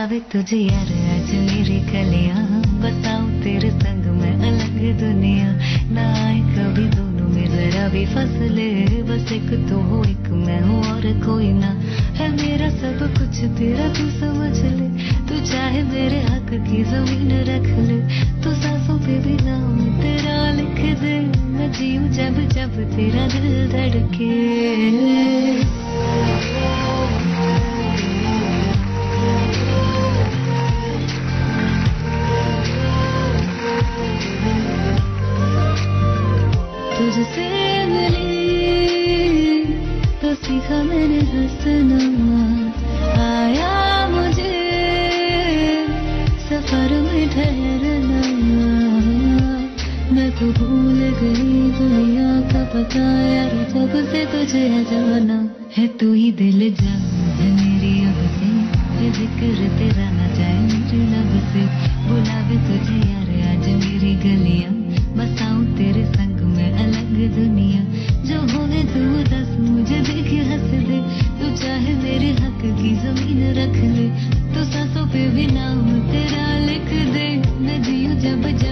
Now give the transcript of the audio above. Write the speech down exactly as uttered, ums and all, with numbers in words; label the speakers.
Speaker 1: बुलावे तुझे यार आज मेरी कलियां, बताऊं तेरे संग में अलग दुनिया। ना आए कभी दोनों में जरा भी फसले, बस एक तो हो एक मैं हूँ और कोई ना। है मेरा सब कुछ तेरा तू समझ ले, तू चाहे मेरे हक की जमीन रख ले। तू सांसों पे भी नाम तेरा लिख दे, मैं जीऊं जब जब तेरा दिल धड़के। तुझसे मिली तो सीखा मैंने हंसना, आया मुझे सफर में ठहरना। मैं तो भूल गई दुनिया का पता यार, जब से तुझे जाना है। तू ही दिल जान है मेरी अब से, ये जिक्र तेरा ना जाए मेरे लब से। बुलावे तुझे यार आज मेरी गलियां, बताऊं तेरे संग में अलग दुनिया। जो होने तू दस मुझे देख हंस दे, तू चाहे मेरे हक की जमीन रख ले। तू सांसों पे भी नाम तेरा लिख दे, मैं जीऊं जब जब